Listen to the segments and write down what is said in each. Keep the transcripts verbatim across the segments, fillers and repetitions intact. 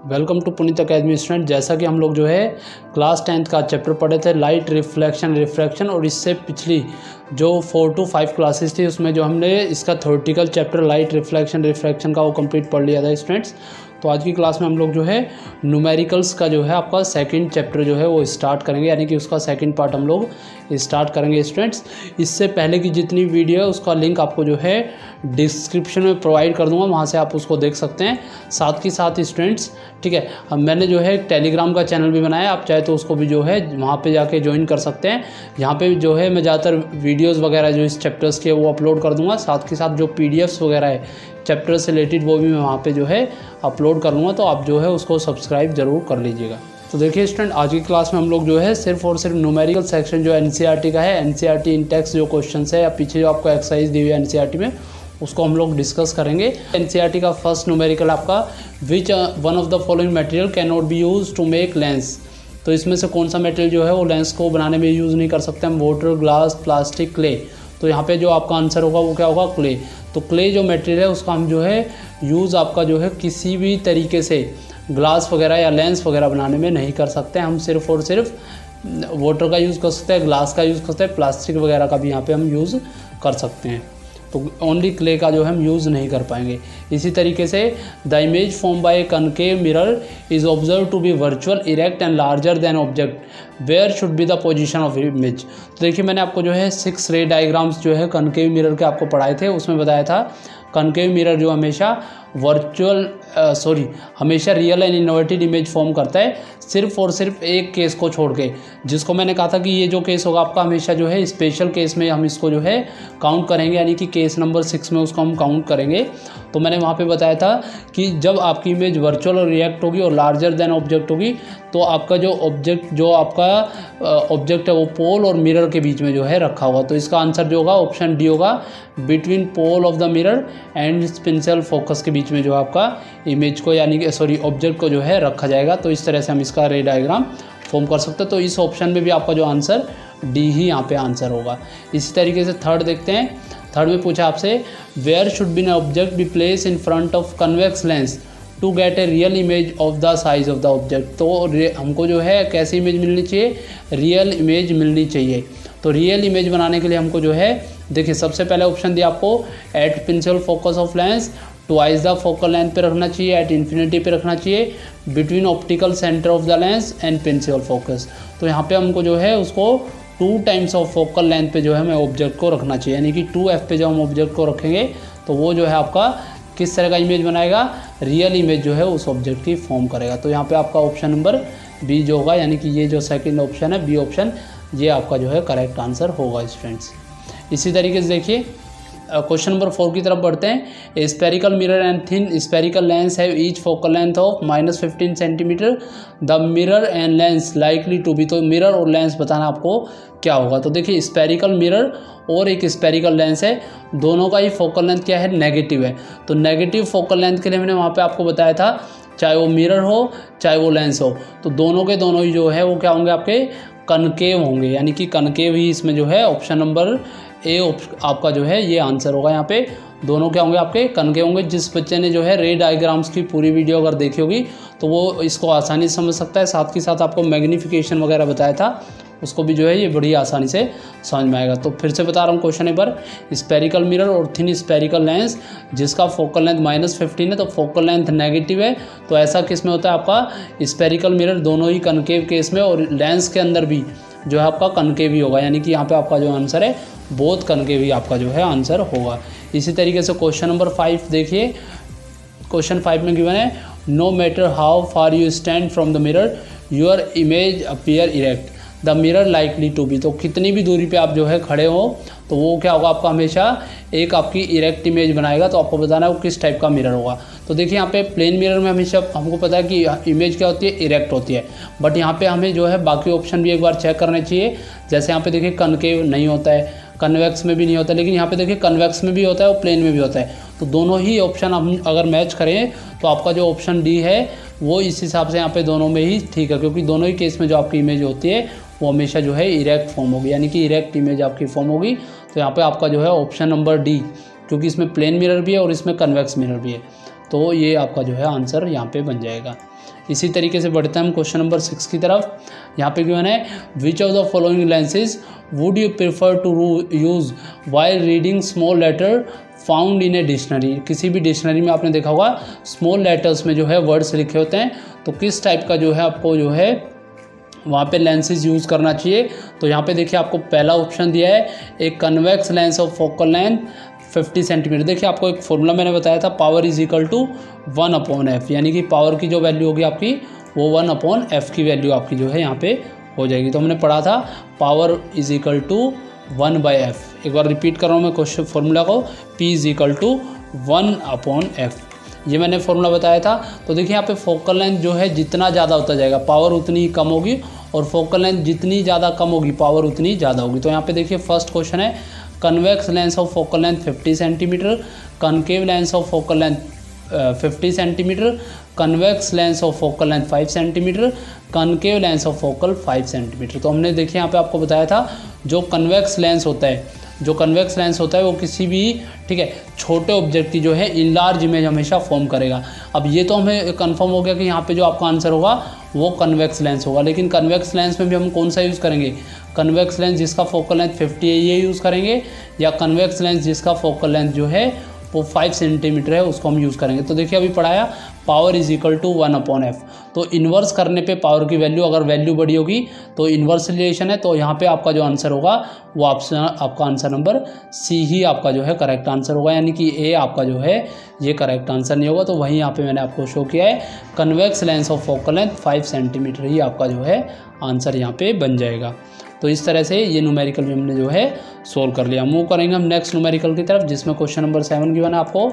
Welcome to Puneet academy student. जैसा कि हम लोग जो है क्लास टेंथ का चैप्टर पढ़े थे लाइट रिफ्लेक्शन रिफ्रैक्शन, और इससे पिछली जो फोर टू फाइव क्लासेस थी उसमें जो हमने इसका theoretical chapter light reflection refraction का वो कंप्लीट पढ़ लिया था स्टूडेंट्स। तो आज की क्लास में हम लोग जो है न्यूमेरिकल्स का जो है आपका सेकंड चैप्टर जो है वो स्टार्ट करेंगे, यानी कि उसका सेकंड पार्ट हम लोग स्टार्ट करेंगे स्टूडेंट्स। इससे पहले की जितनी वीडियो है उसका लिंक आपको जो है डिस्क्रिप्शन में प्रोवाइड कर दूंगा, वहाँ से आप उसको देख सकते हैं। साथ के साथ स्टूडेंट्स ठीक है, अब मैंने जो है टेलीग्राम का चैनल भी बनाया, आप चाहे तो उसको भी जो है वहाँ पे जाके ज्वाइन कर सकते हैं। यहाँ पे जो है मैं ज़्यादातर वीडियोस वगैरह जो इस चैप्टर्स के वो अपलोड कर दूँगा। साथ के साथ जो पीडीएफ्स वगैरह है चैप्टर से रिलेटेड वो भी मैं वहाँ पे जो है अपलोड कर लूँगा, तो आप जो है उसको सब्सक्राइब ज़रूर कर लीजिएगा। तो देखिए स्टूडेंट, आज की क्लास में हम लोग जो है सिर्फ और सिर्फ न्यूमेरिकल सेक्शन जो एनसीईआरटी का है, एनसीईआरटी इन टेक्स्ट जो क्वेश्चन है या पीछे जो आपको एक्सरसाइज दी हुई है एनसीईआरटी में, उसको हम लोग डिस्कस करेंगे। एनसीईआरटी का फर्स्ट न्यूमेरिकल आपका which one of the following material can not be use to make lens. तो इसमें से कौन सा मटेरियल जो है वो लेंस को बनाने में यूज़ नहीं कर सकते हम? Water, glass, plastic, clay. तो यहाँ पे जो आपका आंसर होगा वो क्या होगा? क्ले। तो क्ले जो मटेरियल है उसका हम जो है यूज़ आपका जो है किसी भी तरीके से ग्लास वगैरह या लेंस वगैरह बनाने में नहीं कर सकते। हम सिर्फ और सिर्फ वाटर का यूज़ कर सकते हैं, ग्लास का यूज़ कर सकते हैं, प्लास्टिक वगैरह का भी यहाँ पे हम यूज़ कर सकते हैं। तो ओनली क्ले का जो हम यूज़ नहीं कर पाएंगे। इसी तरीके से the image form by concave mirror is observe to be virtual, erect and larger than object, where should be the position of image. तो देखिए मैंने आपको जो है सिक्स रे डायग्राम्स जो है कनकेव मिरर के आपको पढ़ाए थे, उसमें बताया था कनकेव मिरर जो हमेशा वर्चुअल सॉरी हमेशा real and inverted image form करता है, सिर्फ और सिर्फ एक केस को छोड़ के, जिसको मैंने कहा था कि ये जो केस होगा आपका हमेशा जो है स्पेशल केस में हम इसको जो है काउंट करेंगे, यानी कि केस नंबर सिक्स में उसको हम काउंट करेंगे। तो मैंने वहाँ पे बताया था कि जब आपकी इमेज वर्चुअल और रिएक्ट होगी और लार्जर देन ऑब्जेक्ट होगी, तो आपका जो ऑब्जेक्ट जो आपका ऑब्जेक्ट है वो पोल और मिरर के बीच में जो है रखा होगा। तो इसका आंसर जो होगा ऑप्शन डी होगा, between pole of the mirror and pixel focus के बीच में जो आपका इमेज को यानी कि सॉरी ऑब्जेक्ट को जो है रखा जाएगा। तो इस तरह से हम इसका रे डायग्राम फॉर्म कर सकते हैं। तो इस ऑप्शन में भी आपका जो आंसर डी ही यहाँ पे आंसर होगा। इसी तरीके से थर्ड देखते हैं। थर्ड में पूछा आपसे where should be an object be place in front of convex lens to get a real image of the size of the object. तो हमको जो है कैसी इमेज मिलनी चाहिए? रियल इमेज मिलनी चाहिए। तो रियल इमेज बनाने के लिए हमको जो है देखिए सबसे पहले ऑप्शन दिया आपको at principal focus of lens, twice the focal length पे रखना चाहिए, एट इन्फिनिटी पे रखना चाहिए, between optical centre of the lens and principal focus. तो यहाँ पे हमको जो है उसको two times of focal length पे जो है हमें ऑब्जेक्ट को रखना चाहिए, यानी कि टू एफ पे जब हम ऑब्जेक्ट को रखेंगे तो वो जो है आपका किस तरह का इमेज बनाएगा? रियल इमेज जो है उस ऑब्जेक्ट की फॉर्म करेगा। तो यहाँ पे आपका ऑप्शन नंबर बी जो होगा, यानी कि ये जो सेकंड ऑप्शन है बी ऑप्शन, ये आपका जो है करेक्ट आंसर होगा स्टूडेंट्स। इसी तरीके से देखिए क्वेश्चन नंबर फोर की तरफ बढ़ते हैं। Spherical mirror and thin spherical lens have each focal length of minus fifteen centimetre, the mirror and lens likely to be. तो मिरर और लेंस बताना आपको क्या होगा? तो देखिए स्पेरिकल मिरर और एक स्पेरिकल लेंस है, दोनों का ही फोकल लेंथ क्या है? नेगेटिव है। तो नेगेटिव फोकल लेंथ के लिए मैंने वहाँ पे आपको बताया था चाहे वो मिरर हो चाहे वो लेंस हो, तो दोनों के दोनों ही जो है वो क्या होंगे? आपके कनकेव होंगे, यानी कि कनकेव ही इसमें जो है ऑप्शन नंबर ए आपका जो है ये आंसर होगा। यहाँ पे दोनों क्या होंगे? आपके कनकेव होंगे। जिस बच्चे ने जो है रे डायग्राम्स की पूरी वीडियो अगर देखी होगी तो वो इसको आसानी से समझ सकता है। साथ के साथ आपको मैग्नीफिकेशन वगैरह बताया था, उसको भी जो है ये बड़ी आसानी से समझ में आएगा। तो फिर से बता रहा हूँ क्वेश्चन एक बार, स्पेरिकल मिरर और थिन स्पेरिकल लेंस जिसका फोकल लेंथ माइनस फिफ्टीन है, तो फोकल लेंथ नेगेटिव है, तो ऐसा किस में होता है? आपका स्पेरिकल मिरर दोनों ही कनकेव केस में, और लेंस के अंदर भी जो है आपका कनकेव ही होगा, यानी कि यहाँ पे आपका जो आंसर है बोथ कनकेव ही आपका जो है आंसर होगा। इसी तरीके से क्वेश्चन नंबर फाइव देखिए, क्वेश्चन फाइव में गिवन है no matter how far you stand from the mirror your image appear erect, the mirror likely to be. तो कितनी भी दूरी पे आप जो है खड़े हो तो वो क्या होगा? आपका हमेशा एक आपकी इरेक्ट इमेज बनाएगा। तो आपको बताना है वो किस टाइप का मिरर होगा। तो देखिए यहाँ पे प्लेन मिरर में हमेशा हमको पता है कि इमेज क्या होती है? इरेक्ट होती है, बट यहाँ पे हमें जो है बाकी ऑप्शन भी एक बार चेक करने चाहिए। जैसे यहाँ पे देखिए कनकेव नहीं होता है, कन्वेक्स में भी नहीं होता, लेकिन यहाँ पे देखिए कन्वेक्स में भी होता है और प्लेन में भी होता है। तो दोनों ही ऑप्शन हम अगर मैच करें तो आपका जो ऑप्शन डी है वो इस हिसाब से यहाँ पे दोनों में ही ठीक है, क्योंकि दोनों ही केस में जो आपकी इमेज होती है वो हमेशा जो है इरेक्ट फॉर्म होगी, यानी कि इरेक्ट इमेज आपकी फॉर्म होगी। तो यहाँ पे आपका जो है ऑप्शन नंबर डी, क्योंकि इसमें प्लेन मिरर भी है और इसमें कन्वेक्स मिरर भी है, तो ये आपका जो है आंसर यहाँ पे बन जाएगा। इसी तरीके से बढ़ते हैं हम क्वेश्चन नंबर सिक्स की तरफ। यहाँ पे गिवन है which of the following lenses would you prefer to use while reading small letter found in a dictionary. किसी भी डिक्शनरी में आपने देखा होगा स्मॉल लेटर्स में जो है वर्ड्स लिखे होते हैं, तो किस टाइप का जो है आपको जो है वहाँ पे लेंसेज यूज़ करना चाहिए। तो यहाँ पे देखिए आपको पहला ऑप्शन दिया है एक convex lens of focal length fifty centimetre. देखिए आपको एक फॉर्मूला मैंने बताया था, power is equal to one upon F, यानी कि पावर की जो वैल्यू होगी आपकी वो वन अपॉन एफ की वैल्यू आपकी जो है यहाँ पे हो जाएगी। तो हमने पढ़ा था power is equal to one by F. एक बार रिपीट कर रहा हूँ मैं क्वेश्चन फॉर्मूला को, P is equal to one upon F, ये मैंने फॉर्मूला बताया था। तो देखिए यहाँ पे फोकल लेंथ जो है जितना ज़्यादा होता जाएगा पावर उतनी ही कम होगी, और फोकल लेंथ जितनी ज़्यादा कम होगी पावर उतनी ज़्यादा होगी। तो यहाँ पे देखिए फर्स्ट क्वेश्चन है convex lens of focal length fifty centimetre, concave lens of focal length fifty centimetre, convex lens of focal length five centimetre, concave lens of focal five centimetre. तो हमने देखिए यहाँ पे आपको बताया था जो कन्वेक्स लेंस होता है, जो कन्वेक्स लेंस होता है वो किसी भी ठीक है छोटे ऑब्जेक्ट की जो है इनलार्ज इमेज हमेशा फॉर्म करेगा। अब ये तो हमें कंफर्म हो गया कि यहाँ पे जो आपका आंसर होगा वो कन्वेक्स लेंस होगा, लेकिन कन्वेक्स लेंस में भी हम कौन सा यूज़ करेंगे, कन्वेक्स लेंस जिसका फोकल लेंथ फिफ्टी है ये यूज़ करेंगे, या कन्वेक्स लेंस जिसका फोकल लेंथ जो है वो फाइव सेंटीमीटर है उसको हम यूज़ करेंगे। तो देखिए अभी पढ़ाया power is equal to one upon F, तो इन्वर्स करने पे पावर की वैल्यू अगर वैल्यू बड़ी होगी तो इन्वर्स रिलेशन है, तो यहाँ पे आपका जो आंसर होगा वो ऑप्शन आपका आंसर नंबर सी ही आपका जो है करेक्ट आंसर होगा, यानी कि ए आपका जो है ये करेक्ट आंसर नहीं होगा। तो वहीं यहाँ पे मैंने आपको शो किया है convex lens of focal length five centimetre ही आपका जो है आंसर यहाँ पे बन जाएगा। तो इस तरह से ये न्यूमेरिकल भी हमने जो है सोल्व कर लिया। मूव करेंगे हम नेक्स्ट न्यूमेरिकल की तरफ, जिसमें क्वेश्चन नंबर सेवन गिवन है आपको।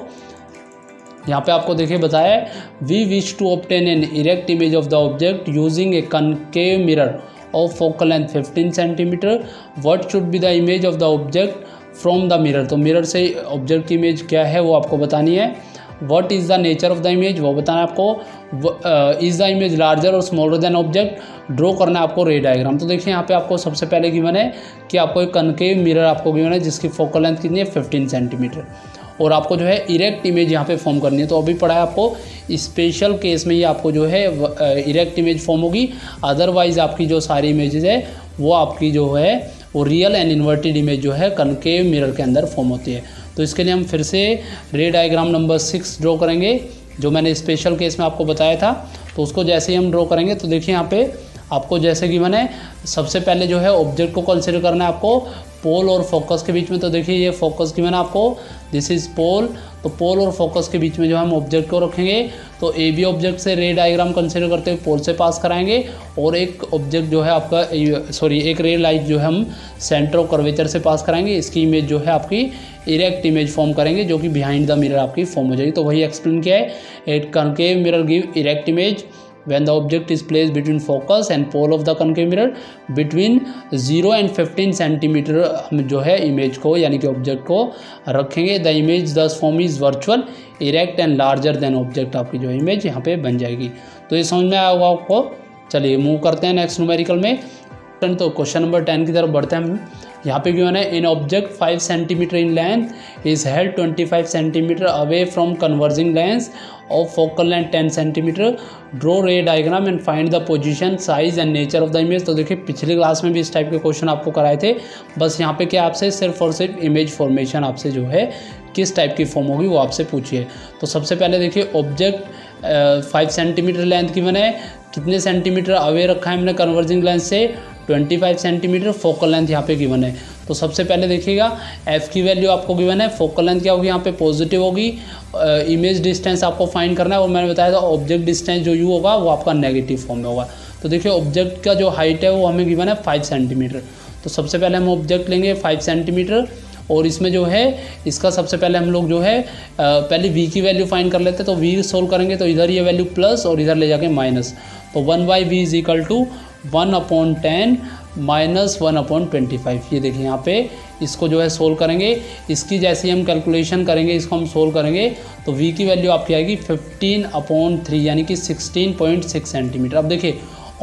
यहाँ पे आपको देखिए बताया we wish to obtain an erect image of the object using a concave mirror of focal length fifteen centimetre, what should be the image of the object from the mirror. तो mirror से object की image क्या है वो आपको बतानी है। What is the nature of the image वो बताना है आपको। इज़ द इमेज लार्जर और स्मॉलर देन ऑब्जेक्ट, ड्रॉ करना है आपको रे डायग्राम। तो देखिए यहाँ पे आपको सबसे पहले गिवन है कि आपको एक कनकेव मिरर आपको गिवन है जिसकी फोकल लेंथ कितनी है फिफ्टीन सेंटीमीटर, और आपको जो है इरेक्ट इमेज यहाँ पे फॉर्म करनी है। तो अभी पढ़ा है आपको स्पेशल केस में ये आपको जो है इरेक्ट इमेज फॉर्म होगी, अदरवाइज आपकी जो सारी इमेजेस है वो आपकी जो है वो रियल एंड इन्वर्टेड इमेज जो है कनकेव मिरर के अंदर फॉर्म होती है। तो इसके लिए हम फिर से रे डायग्राम नंबर सिक्स ड्रॉ करेंगे, जो मैंने स्पेशल केस में आपको बताया था। तो उसको जैसे ही हम ड्रॉ करेंगे तो देखिए यहाँ पे आपको जैसे कि मैंने सबसे पहले जो है ऑब्जेक्ट को कंसिडर करना है आपको पोल और फोकस के बीच में। तो देखिए ये फोकस की मैंने आपको दिस इज़ पोल, तो पोल और फोकस के बीच में जो हम ऑब्जेक्ट को रखेंगे। तो ए बी ऑब्जेक्ट से रे डायग्राम कंसिडर करते हुए पोल से पास कराएंगे, और एक ऑब्जेक्ट जो है आपका सॉरी एक रे लाइट जो है हम सेंटर ऑफ कर्वेचर से पास कराएंगे। इसकी इमेज जो है आपकी इरेक्ट इमेज फॉर्म करेंगे, जो कि बिहाइंड द मिरर आपकी फॉर्म हो जाएगी। तो वही एक्सप्लेन किया है, at concave mirror give erect image when the object is placed between focus and pole of the concave mirror between zero and fifteen centimetre हम जो है इमेज को यानी कि ऑब्जेक्ट को रखेंगे। The image thus form is virtual erect and larger than object, आपकी जो इमेज यहाँ पे बन जाएगी। तो ये समझ में आया होगा आपको। चलिए मूव करते हैं नेक्स्ट न्यूमेरिकल में। तो क्वेश्चन नंबर टेन की तरफ बढ़ते हैं हम। यहाँ पे क्यों है an object five centimetre in length is held twenty five centimetre away from converging lens of focal length ten centimetre, draw ray diagram and find the position size and nature of the image. तो देखिए पिछली class में भी इस type के question आपको कराए थे, बस यहाँ पे क्या आपसे सिर्फ और सिर्फ इमेज फॉर्मेशन आपसे जो है किस टाइप की फॉर्म होगी वो आपसे पूछिए। तो सबसे पहले देखिए ऑब्जेक्ट फाइव सेंटीमीटर लेंथ की मैंने कितने सेंटीमीटर अवे रखा है हमने कन्वर्जिंग लेंस से पच्चीस सेंटीमीटर, फोकल लेंथ यहाँ पे गिवन है। तो सबसे पहले देखिएगा एफ की वैल्यू आपको गिवन है, फोकल लेंथ क्या होगी यहाँ पे पॉजिटिव होगी, इमेज डिस्टेंस आपको फाइंड करना है, और मैंने बताया था ऑब्जेक्ट डिस्टेंस जो यू होगा वो आपका नेगेटिव फॉर्म में होगा। तो देखिए ऑब्जेक्ट का जो हाइट है वो हमें गिवन है फाइव सेंटीमीटर। तो सबसे पहले हम ऑब्जेक्ट लेंगे फाइव सेंटीमीटर, और इसमें जो है इसका सबसे पहले हम लोग जो है पहले v की वैल्यू फाइंड कर लेते हैं। तो v सोल्व करेंगे तो इधर ये वैल्यू प्लस और इधर ले जाके माइनस, तो one by V is equal to one upon ten minus one upon twenty five. ये देखिए यहाँ पे इसको जो है सोल्व करेंगे, इसकी जैसे ही हम कैलकुलेशन करेंगे इसको हम सोल्व करेंगे तो v की वैल्यू आपकी आएगी फिफ्टीन अपॉन थ्री यानी कि सिक्सटीन पॉइंट सिक्स सेंटीमीटर। अब देखिए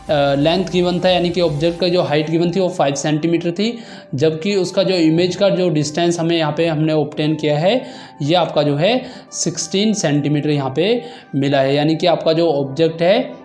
लेंथ गिवन था, यानी कि ऑब्जेक्ट का जो हाइट गिवन थी वो फाइव सेंटीमीटर थी, जबकि उसका जो इमेज का जो डिस्टेंस हमें यहाँ पे हमने ऑब्टेन किया है ये आपका जो है सिक्सटीन सेंटीमीटर यहाँ पे मिला है। यानी कि आपका जो ऑब्जेक्ट है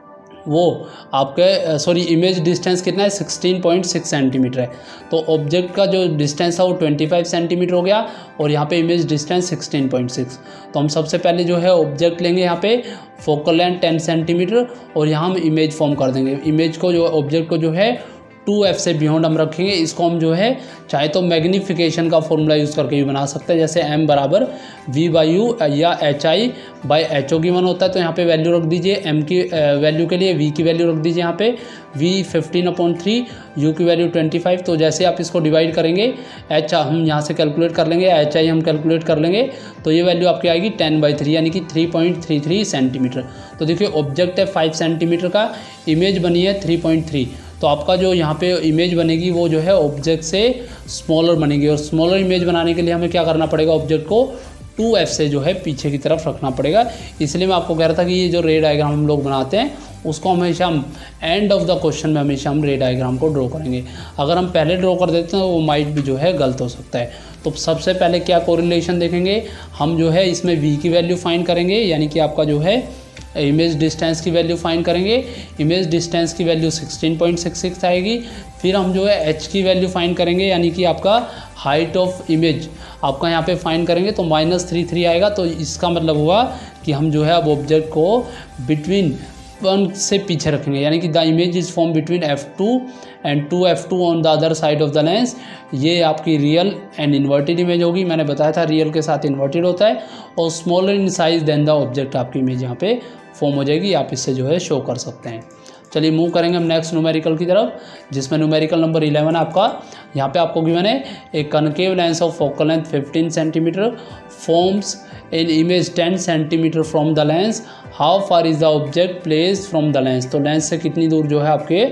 वो आपके सॉरी इमेज डिस्टेंस कितना है सिक्सटीन पॉइंट सिक्स सेंटीमीटर है। तो ऑब्जेक्ट का जो डिस्टेंस है वो ट्वेंटी फाइव सेंटीमीटर हो गया और यहाँ पे image distance sixteen point six. तो हम सबसे पहले जो है ऑब्जेक्ट लेंगे यहाँ पे फोकल लेंथ टेन सेंटीमीटर और यहाँ हम इमेज फॉर्म कर देंगे। इमेज को जो ऑब्जेक्ट को जो है टू एफ से बियॉन्ड हम रखेंगे। इसको हम जो है चाहे तो मैग्नीफिकेशन का फॉर्मूला यूज़ करके भी बना सकते हैं, जैसे m बराबर v बाई यू या H I by H O given होता है। तो यहाँ पे वैल्यू रख दीजिए, m की वैल्यू के लिए v की वैल्यू रख दीजिए यहाँ पे v fifteen upon three, u की वैल्यू ट्वेंटी फाइव। तो जैसे आप इसको डिवाइड करेंगे h हम यहाँ से कैलकुलेट कर लेंगे, एच आई हम कैलकुलेट कर लेंगे, तो ये वैल्यू आपकी आएगी टेन बाई थ्री यानी कि three point three three centimetre. तो देखिए ऑब्जेक्ट है फाइव सेंटीमीटर का, इमेज बनी है थ्री पॉइंट थ्री। तो आपका जो यहाँ पे इमेज बनेगी वो जो है ऑब्जेक्ट से स्मॉलर बनेगी और स्मॉलर इमेज बनाने के लिए हमें क्या करना पड़ेगा, ऑब्जेक्ट को टू एफ से जो है पीछे की तरफ रखना पड़ेगा। इसलिए मैं आपको कह रहा था कि ये जो रे डायग्राम हम लोग बनाते हैं उसको हमेशा हम एंड ऑफ द क्वेश्चन में हमेशा हम रे डायग्राम को ड्रॉ करेंगे। अगर हम पहले ड्रॉ कर देते हैं तो वो माइट भी जो है गलत हो सकता है। तो सबसे पहले क्या कोरिलेशन देखेंगे हम, जो है इसमें v की वैल्यू फाइंड करेंगे, यानी कि आपका जो है इमेज डिस्टेंस की वैल्यू फाइंड करेंगे। इमेज डिस्टेंस की value sixteen point six six आएगी। फिर हम जो है h की वैल्यू फाइंड करेंगे, यानी कि आपका हाइट ऑफ इमेज आपका यहाँ पे फाइंड करेंगे तो माइनस थ्री थ्री आएगा। तो इसका मतलब हुआ कि हम जो है अब ऑब्जेक्ट को बिटवीन वन से पीछे रखेंगे, यानी कि the image is form between F two and two F two on the other side of the lens. ये आपकी रियल एंड इन्वर्टेड इमेज होगी। मैंने बताया था रियल के साथ इन्वर्टेड होता है। और smaller in size than the object आपकी इमेज यहाँ पे फॉर्म हो जाएगी। आप इससे जो है शो कर सकते हैं। चलिए मूव करेंगे हम नेक्स्ट न्यूमेरिकल की तरफ, जिसमें न्यूमेरिकल नंबर इलेवन है आपका। यहाँ पे आपको गिवन है एक concave lens of focal length fifteen centimetre forms in image ten centimetre from the lens. How far is the object place from the lens. तो लेंस से कितनी दूर जो है आपके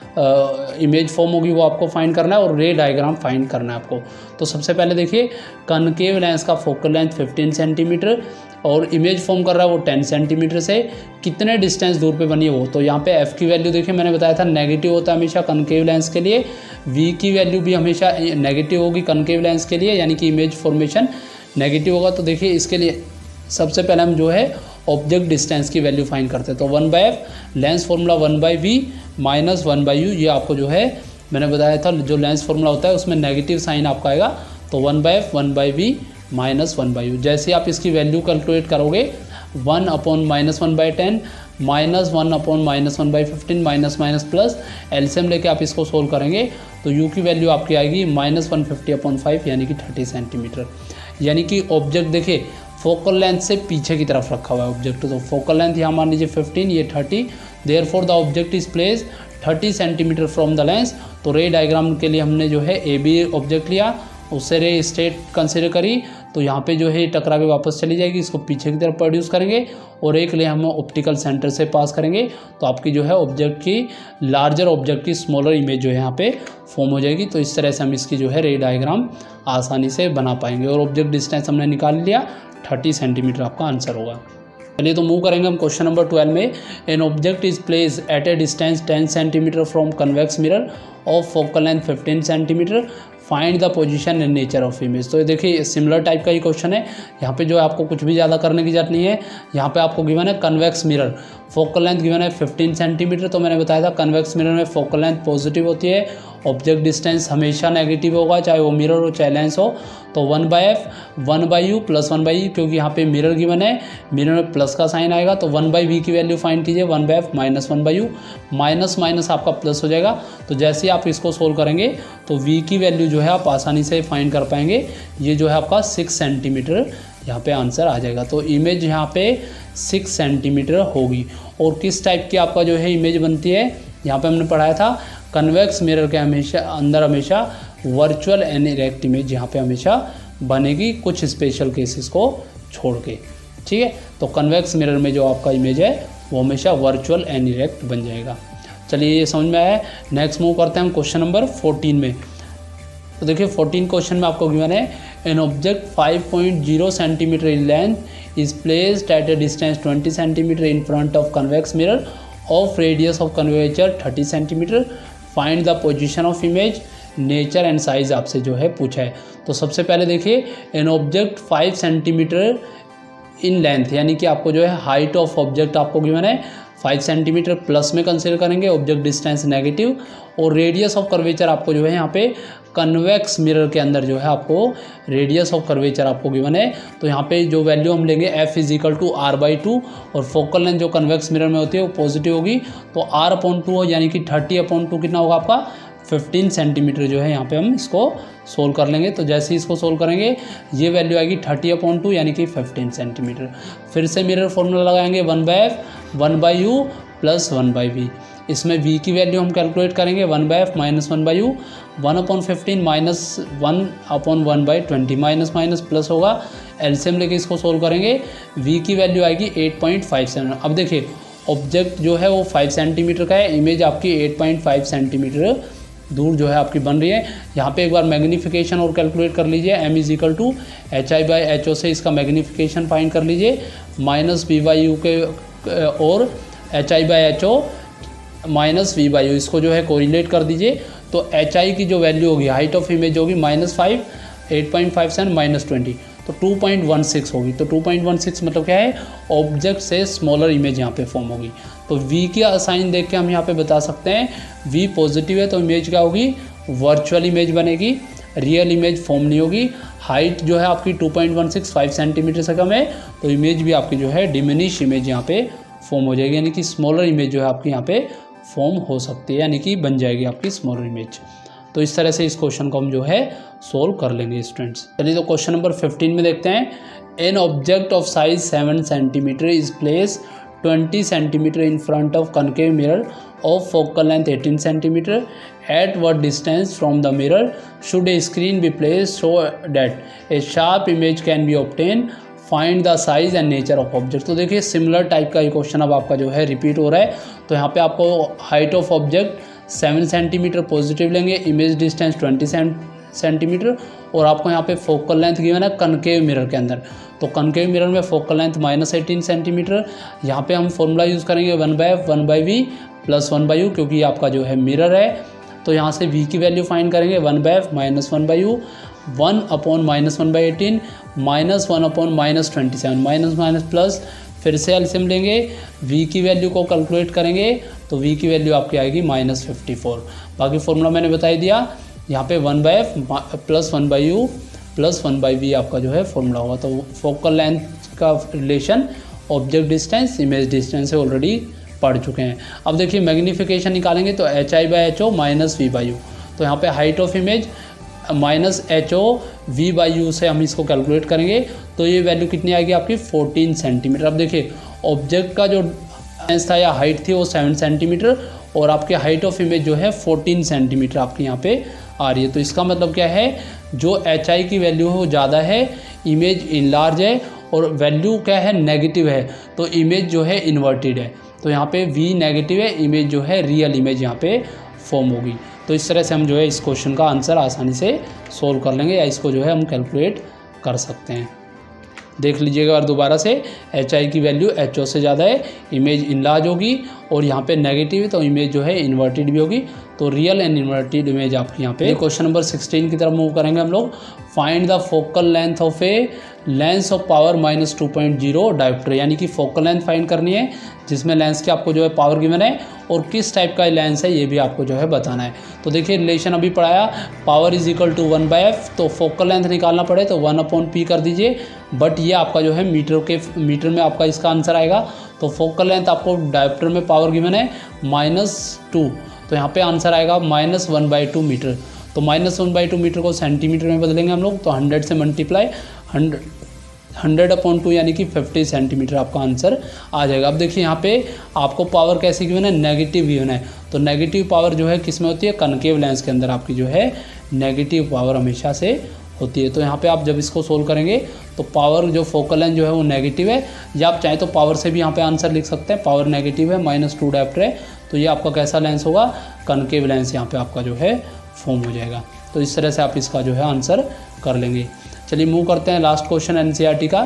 इमेज फॉर्म होगी वो आपको फाइंड करना है और रे डायग्राम फाइंड करना है आपको। तो सबसे पहले देखिए कनकेव लेंस का फोकल लेंथ फिफ्टीन सेंटीमीटर और इमेज फॉर्म कर रहा है वो टेन सेंटीमीटर से, कितने डिस्टेंस दूर पे बनी है वो। तो यहाँ पे f की वैल्यू देखिए मैंने बताया था नेगेटिव होता है हमेशा कनकेव लेंस के लिए। v की वैल्यू भी हमेशा नेगेटिव होगी कनकेव लेंस के लिए, यानी कि इमेज फॉर्मेशन नेगेटिव होगा। तो देखिए इसके लिए सबसे पहले हम जो है ऑब्जेक्ट डिस्टेंस की वैल्यू फाइंड करते हैं। तो one by F lens formula one by V minus one by U. ये आपको जो है मैंने बताया था जो लेंस फॉर्मूला होता है उसमें नेगेटिव साइन आपका आएगा। तो one by F one by V minus one by U. जैसे आप इसकी वैल्यू कैलकुलेट करोगे one upon minus one by ten minus one upon minus one by fifteen minus minus plus LCM लेके आप इसको सोल्व करेंगे तो यू की वैल्यू आपकी आएगी minus one fifty upon five यानी कि थर्टी सेंटीमीटर। यानी कि ऑब्जेक्ट देखिए फोकल लेंथ से पीछे की तरफ रखा हुआ है ऑब्जेक्ट। तो फोकल लेंथ यहाँ मान लीजिए फिफ्टीन, ये thirty, therefore the object is place thirty centimetre from the lens. तो रे डायग्राम के लिए हमने जो है ए बी ऑब्जेक्ट लिया, उससे रे स्टेट कंसिडर करी, तो यहाँ पे जो है टकरा के वापस चली जाएगी, इसको पीछे की तरफ प्रोड्यूस करेंगे और एक ले हम ऑप्टिकल सेंटर से पास करेंगे तो आपकी जो है ऑब्जेक्ट की लार्जर ऑब्जेक्ट की स्मॉलर इमेज जो है यहाँ पे फॉर्म हो जाएगी। तो इस तरह से हम इसकी जो है रे डायग्राम आसानी से बना पाएंगे और ऑब्जेक्ट डिस्टेंस हमने निकाल लिया, थर्टी सेंटीमीटर आपका आंसर होगा। चलिए तो मूव करेंगे हम क्वेश्चन नंबर ट्वेल्व में। An object is place at a distance ten centimetre from convex mirror of focal length fifteen centimetre, find the position and nature of image. तो देखिए similar type का ही question है। यहाँ पे जो है आपको कुछ भी ज़्यादा करने की जरूरत नहीं है। यहाँ पे आपको गिवन है convex mirror, focal length given है फिफ्टीन सेंटीमीटर। तो मैंने बताया था कन्वेक्स मिरर में फोकल लेंथ पॉजिटिव होती है, ऑब्जेक्ट डिस्टेंस हमेशा नेगेटिव होगा, चाहे वो मिरर हो चाहे लेंस हो। तो one by F one by U plus one by U, क्योंकि यहाँ पे मिरर गिवन है, मिरर में प्लस का साइन आएगा। तो वन बाई वी की वैल्यू फाइंड कीजिए, one by F minus one by U, minus minus आपका प्लस हो जाएगा। तो जैसे ही आप इसको सोल्व करेंगे तो वी की वैल्यू जो है आप आसानी से फाइंड कर पाएंगे। ये जो है आपका सिक्स सेंटीमीटर यहाँ पे आंसर आ जाएगा। तो इमेज यहाँ पे सिक्स सेंटीमीटर होगी। और किस टाइप की आपका जो है इमेज बनती है, यहाँ पे हमने पढ़ाया था कन्वेक्स मिरर के हमेशा अंदर हमेशा वर्चुअल एंड इरेक्ट इमेज यहाँ पे हमेशा बनेगी, कुछ स्पेशल केसेस को छोड़ के। ठीक है, तो कन्वेक्स मिरर में जो आपका इमेज है वो हमेशा वर्चुअल एंड इरेक्ट बन जाएगा। चलिए ये समझ में आया। नेक्स्ट मूव करते हैं हम क्वेश्चन नंबर फोर्टीन में। तो देखिए फोर्टीन क्वेश्चन में आपको गिवन है an object five point zero centimetre in length is placed at a distance twenty centimetre in front of convex mirror of radius of curvature thirty centimetre, find the position of image, nature and size आपसे जो है पूछा है। तो सबसे पहले देखिए an object five centimetre in length, यानी कि आपको जो है हाइट ऑफ ऑब्जेक्ट आपको गिवन है फाइव सेंटीमीटर प्लस में कंसीडर करेंगे, ऑब्जेक्ट डिस्टेंस नेगेटिव, और रेडियस ऑफ कर्वेचर आपको जो है यहाँ पे कन्वेक्स मिरर के अंदर जो है आपको रेडियस ऑफ कर्वेचर आपको गिवन है। तो यहाँ पे जो वैल्यू हम लेंगे F is equal to R by two, और फोकल लेंथ जो कन्वेक्स मिरर में होती है वो पॉजिटिव होगी, तो आर अपॉन टू यानी कि थर्टी अपॉन टू कितना होगा आपका फिफ्टीन सेंटीमीटर जो है यहाँ पे हम इसको सोल्व कर लेंगे। तो जैसे ही इसको सोल्व करेंगे ये वैल्यू आएगी थर्टी अपॉन टू यानी कि फिफ्टीन सेंटीमीटर। फिर से मिरर फॉर्मूला लगाएंगे one by F one by U plus one by V. इसमें v की वैल्यू हम कैलकुलेट करेंगे one by F minus one by U, one upon fifteen minus one upon one by twenty, minus minus plus होगा, LCM लेके इसको solve करेंगे, v की value आएगी एट पॉइंट फाइव सेवन। अब देखिए ऑब्जेक्ट जो है वो फाइव सेंटीमीटर का है, इमेज आपकी एट पॉइंट फाइव सेंटीमीटर दूर जो है आपकी बन रही है। यहाँ पे एक बार मैग्नीफिकेशन और कैलकुलेट कर लीजिए, m is equal to H I by H O से इसका मैग्नीफिकेशन फाइंड कर लीजिए, माइनस वी बाई यू के और H I by H O minus V by U, इसको जो है कोरिलेट कर दीजिए। तो एच आई की जो वैल्यू होगी हाइट ऑफ इमेज होगी minus five, eight point five seven minus twenty, तो टू पॉइंट वन सिक्स होगी। तो टू पॉइंट वन सिक्स मतलब क्या है, ऑब्जेक्ट से स्मॉलर इमेज यहाँ पे फॉर्म होगी। तो v की साइन देख के हम यहाँ पे बता सकते हैं v पॉजिटिव है तो इमेज क्या होगी, वर्चुअल इमेज बनेगी, रियल इमेज फॉर्म नहीं होगी। हाइट जो है आपकी two point one six five centimetre से कम है तो इमेज भी आपकी जो है डिमिनिश इमेज यहाँ पे फॉर्म हो जाएगी, यानी कि स्मॉलर इमेज जो है आपकी यहाँ पे फॉर्म हो सकती है, यानी कि बन जाएगी आपकी स्मॉलर इमेज। तो इस तरह से इस क्वेश्चन को हम जो है सोल्व कर लेंगे स्टूडेंट्स। चलिए तो क्वेश्चन नंबर फिफ्टीन में देखते हैं, an object of size seven centimetre is place twenty centimetre in front of concave mirror of focal length eighteen centimetre, at what distance from the mirror should a screen be placed so that a sharp image can be obtained, find the size and nature of object। तो देखिए similar type का ये question अब आपका जो है repeat हो रहा है। तो यहाँ पे आपको height of object seven centimetre positive लेंगे, इमेज डिस्टेंस ट्वेंटी सेंटीमीटर, और आपको यहाँ पे फोकल लेंथ गिवन है कनकेव मिरर के अंदर। तो कनकेव मिरर में focal length minus eighteen centimetre, यहाँ पे हम फॉर्मूला यूज़ करेंगे one by F one by V plus one by U, क्योंकि आपका जो है मिरर है। तो यहाँ से v की वैल्यू फाइंड करेंगे one by F minus one by U, one upon minus one by eighteen minus one upon minus twenty seven, minus minus plus, फिर से एलसीएम लेंगे, v की वैल्यू को कैलकुलेट करेंगे तो v की वैल्यू आपकी आएगी माइनस फिफ्टी फोर। बाकी फॉर्मूला मैंने बता ही दिया, यहाँ पे one by F plus one by U plus one by V आपका जो है फॉर्मूला होगा। तो फोकल लेंथ का relation object distance image distance से ऑलरेडी पढ़ चुके हैं। अब देखिए मैग्नीफिकेशन निकालेंगे तो H I by H O minus V by U, तो यहाँ पे height of image minus H O V by you से हम इसको कैलकुलेट करेंगे तो ये वैल्यू कितनी आएगी आपकी फोर्टीन सेंटीमीटर। अब देखिए ऑब्जेक्ट का जो लेंथ था या हाइट थी वो सेवन सेंटीमीटर और आपकी हाइट ऑफ इमेज जो है फोर्टीन सेंटीमीटर आपकी यहाँ पे आ रही है। तो इसका मतलब क्या है, जो एच आई की वैल्यू है वो ज़्यादा है, इमेज इनलार्ज है, और वैल्यू क्या है नेगेटिव है तो इमेज जो है इन्वर्टेड है। तो यहाँ पे v नेगेटिव है, इमेज जो है रियल इमेज यहाँ पे फॉर्म होगी। तो इस तरह से हम जो है इस क्वेश्चन का आंसर आसानी से सोल्व कर लेंगे या इसको जो है हम कैलकुलेट कर सकते हैं। देख लीजिएगा और दोबारा से, एच आई की वैल्यू एच ओ से ज़्यादा है, इमेज इनलार्ज होगी, और यहाँ पे नेगेटिव है तो इमेज जो है इन्वर्टेड भी होगी। तो रियल एंड इन्वर्टेड इमेज आपकी यहाँ पे। क्वेश्चन नंबर सिक्सटीन की तरफ मूव करेंगे हम लोग। Find the focal length of a lens of power minus two point zero dioptre, यानी कि फोकल लेंथ फाइंड करनी है जिसमें लेंस की आपको जो है पावर गिवन है और किस टाइप का लेंस है ये भी आपको जो है बताना है। तो देखिए रिलेशन अभी पढ़ाया, power is equal to one by F, तो फोकल लेंथ निकालना पड़े तो वन अपॉन पी कर दीजिए, बट ये आपका जो है मीटर के मीटर में आपका इसका आंसर आएगा। तो फोकल लेंथ आपको डायोप्टर में पावर गिवन है माइनस टू, तो यहाँ पे आंसर आएगा minus one by two metre. तो minus one by two metre को सेंटीमीटर में बदलेंगे हम लोग, तो हंड्रेड से multiply hundred hundred upon two यानी कि फिफ्टी सेंटीमीटर आपका आंसर आ जाएगा। अब देखिए यहाँ पे आपको पावर कैसे गिवन है, नेगेटिव गिवन है। तो नेगेटिव पावर जो है किस में होती है, कनकेव लेंस के अंदर आपकी जो है नेगेटिव पावर हमेशा से होती है। तो यहाँ पे आप जब इसको सोल्व करेंगे तो पावर जो फोकल लेंथ जो है वो नेगेटिव है, या आप चाहें तो पावर से भी यहाँ पे आंसर लिख सकते हैं। पावर नेगेटिव है, माइनस टू डायोप्टर है, तो ये आपका कैसा लेंस होगा, कनकेव लेंस यहाँ पे आपका जो है फॉर्म हो जाएगा। तो इस तरह से आप इसका जो है आंसर कर लेंगे। चलिए मूव करते हैं लास्ट क्वेश्चन एनसीईआरटी का।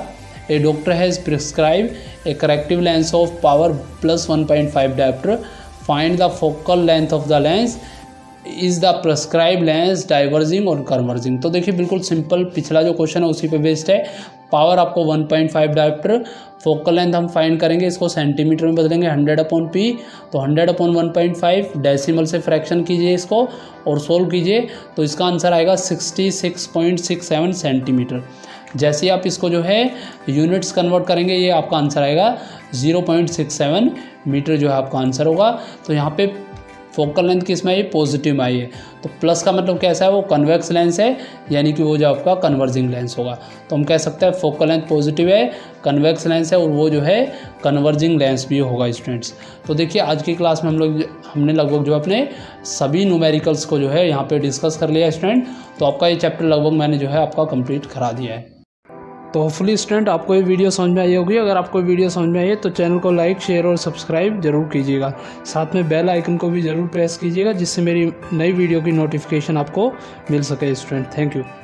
A doctor has prescribe a corrective lens of power plus one point five dioptre, find the focal length of the lens, is the prescribe lens diverging और converging. तो देखिए बिल्कुल simple, पिछला जो question है उसी पे बेस्ड है। पावर आपको one point five dioptre, focal length हम फाइंड करेंगे, इसको सेंटीमीटर में बदलेंगे, हंड्रेड अपॉन पी, तो hundred upon one point five, decimal से फ्रैक्शन कीजिए इसको और सोल्व कीजिए, तो इसका आंसर आएगा sixty six point six seven centimetre. जैसे ही आप इसको जो है यूनिट्स कन्वर्ट करेंगे, ये आपका आंसर आएगा zero point six seven metre जो है आपका आंसर होगा। तो यहाँ पे फोकल लेंथ किस में आई है, पॉजिटिव में आई है। तो प्लस का मतलब कैसा है, वो कन्वेक्स लेंस है, यानी कि वो जो आपका कन्वर्जिंग लेंस होगा। तो हम कह सकते हैं फोकल लेंथ पॉजिटिव है, कन्वेक्स लेंस है और वो जो है कन्वर्जिंग लेंस भी होगा स्टूडेंट्स। तो देखिए आज की क्लास में हम लोग हमने लगभग जो अपने सभी न्यूमेरिकल्स को जो है यहाँ पे डिस्कस कर लिया स्टूडेंट। तो आपका ये चैप्टर लगभग मैंने जो है आपका कंप्लीट करा दिया है। तो होपफुली स्टूडेंट आपको ये वीडियो समझ में आई होगी। अगर आपको वीडियो समझ में आई है तो चैनल को लाइक, शेयर और सब्सक्राइब जरूर कीजिएगा। साथ में बेल आइकन को भी ज़रूर प्रेस कीजिएगा, जिससे मेरी नई वीडियो की नोटिफिकेशन आपको मिल सके स्टूडेंट। Thank you.